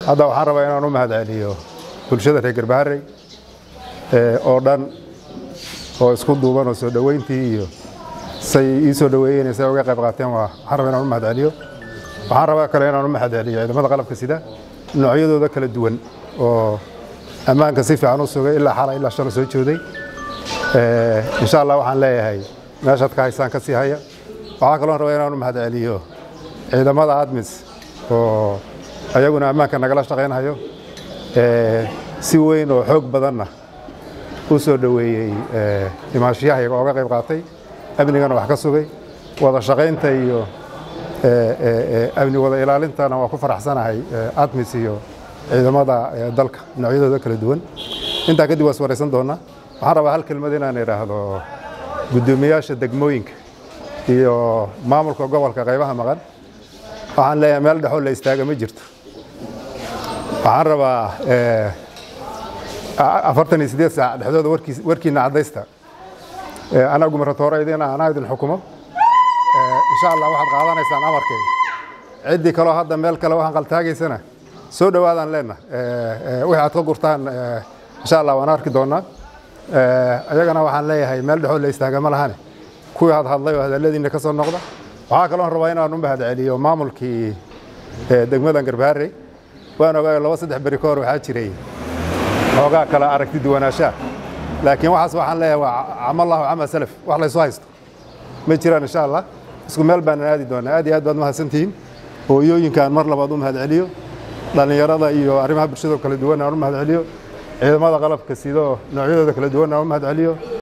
هذا waxaan rabaa inaan u mahadceliyo bulshada reer Garbaharey oo dhan oo isku duuban oo soo dhaweyntii iyo say soo dhaweeyeen say uga qayb qaateen waxaan rabaa inaan u mahadceliyo waxaan rabaa kale inaan u mahadceliyo ciidamada qalabka sida noocyadooda kala duwan oo ammaanka si fiican u sugay ilaa xalay ilaa shan soo jooday insha Allah waxaan leeyahay meeshaad ka haysaan ka sii haya waxaan kale rabaa inaan u mahadceliyo ciidamada ADMIS oo ayaguna ammaanka nagala shaqeynayo si weyn oo xoog badanna u soo dhaweeyay imaashiyaha oo qayb qaatay amnigana wax ka sugay wada shaqeynta iyo amni wada ilaalintana waa ku faraxsanahay ADMIS iyo ciidamada dalka noocyadooda kala duwan inta kadib waas wareysan doona waxaan rabaa hal kelmad inaan iraahdo gudoomiyaasha degmooyinka iyo maamulka gobolka qaybaha maqan waxaan leeyahay meel dhaxo la istaaga ma jirto waxaan rabaa 48 saac dhexdooda warkiina cadaysta ana gumaratooraydeena ana idin xukumo insha Allah waxaad qaadanaysaan amarkayga cidii kale hadda meel kale waxaan qaltaageysana soo dhawaadaan leena wixii aad ka gurtaan insha Allah waan arki doonaa ayagana waxaan leeyahay meel dhaxo la istaaga ma lahan kuwii had hadlay oo hadaladiina ka soo noqda waxaa kale oo rabaa inaan u mahadceliyo maamulkii degmada Garbaharey waan ogaay 2-3 bari ka hor waxa jiray xogaa kala aragti duwanaanshaha laakiin waxaan leeyahay waa amallahu ama salaf wax la soo haysto ma jiraan insha Allah isku meel baan aadi doonaa aad iyo aad baad mahadsantihiin hooyooyinkan mar labaad u mahadceliyo dhalinyarada iyo arrimaha bulshada kala duwan aan u mahadceliyo ciidamada qalabka sidoo noocyadooda kala duwan aan u mahadceliyo